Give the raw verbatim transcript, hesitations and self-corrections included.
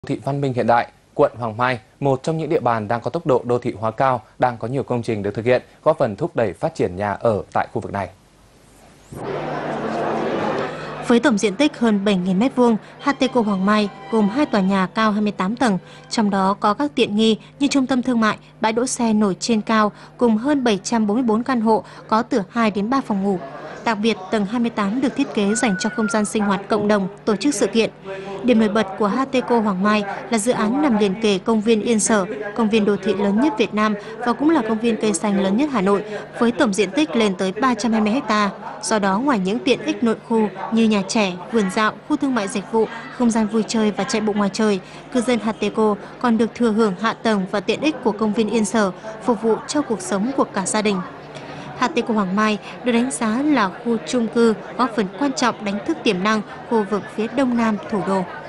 Thị văn minh hiện đại, quận Hoàng Mai, một trong những địa bàn đang có tốc độ đô thị hóa cao, đang có nhiều công trình được thực hiện, góp phần thúc đẩy phát triển nhà ở tại khu vực này. Với tổng diện tích hơn bảy nghìn mét vuông, hát tê cô Hoàng Mai gồm hai tòa nhà cao hai mươi tám tầng, trong đó có các tiện nghi như trung tâm thương mại, bãi đỗ xe nổi trên cao cùng hơn bảy trăm bốn mươi bốn căn hộ có từ hai đến ba phòng ngủ. Đặc biệt, tầng hai mươi tám được thiết kế dành cho không gian sinh hoạt cộng đồng, tổ chức sự kiện. Điểm nổi bật của hát tê cô Hoàng Mai là dự án nằm liền kề công viên Yên Sở, công viên đô thị lớn nhất Việt Nam và cũng là công viên cây xanh lớn nhất Hà Nội, với tổng diện tích lên tới ba trăm hai mươi héc ta. Do đó, ngoài những tiện ích nội khu như nhà trẻ, vườn dạo, khu thương mại dịch vụ, không gian vui chơi và chạy bộ ngoài trời, cư dân hát tê cô còn được thừa hưởng hạ tầng và tiện ích của công viên Yên Sở, phục vụ cho cuộc sống của cả gia đình. hát tê cô Hoàng Mai được đánh giá là khu chung cư góp phần quan trọng đánh thức tiềm năng khu vực phía đông nam thủ đô.